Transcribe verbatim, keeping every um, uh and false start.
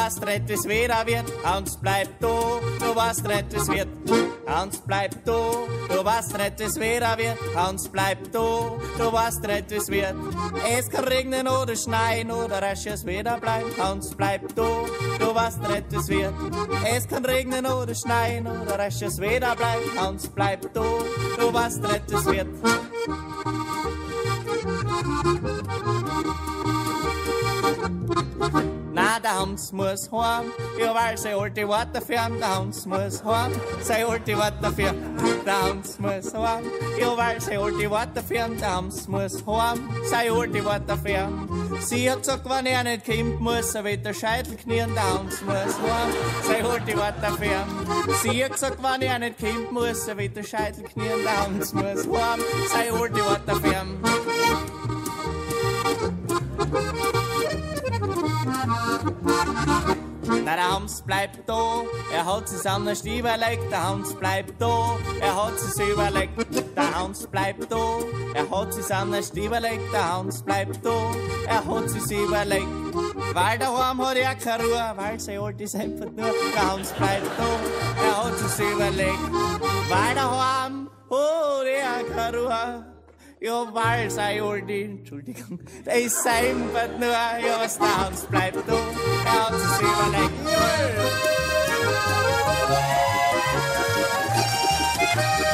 weißt nicht, wie's wieder wird. Hans bleibt da, du weißt nicht, wie's wird. Hans bleibt da, du weißt nicht, wie's wieder wird. Hans bleibt da, du weißt nicht, wie's wird. Es kann regnen oder schneien oder rasch es wieder bleibt. Hans bleibt da, du weißt nicht, wie's wird. Es kann regnen oder schneien oder rasch es wieder bleibt. Hans bleibt da, du weißt nicht, wie's wird. Na, der Hans muss heim, ja, weil sein alte Worte fern. Der Hans muss heim, sein alte Worte fern. Der Hans muss heim, ja, weil sein alte Worte fern. Der Hans muss heim, sein alte Worte fern. Sie hat gesagt, wenn er nicht kommt, muss er wieder Scheitel knien. Der Hans muss heim, sein alte Worte fern. Sie hat gesagt, wenn er nicht kommt, muss er wieder Scheitel knien. Der Hans muss heim, sein alte Worte fern. Na, der Hans bleibt da, er hat sich's anders überlegt. Der Hans bleibt da, er hat sich's überlegt. Der Hans bleibt da, er hat sich's anders überlegt. Der Hans bleibt da, er hat sich's überlegt. Weil daheim hat er keine Ruhe, weil sein Alt ist einfach nur. Der Hans bleibt da, er hat sich's überlegt. Weil daheim hat er keine Ruhe. Ja, weil sei Aldi, Entschuldigung, der ist einfach nur, ja, was der Hans bleibt da, er hat sich überlegt.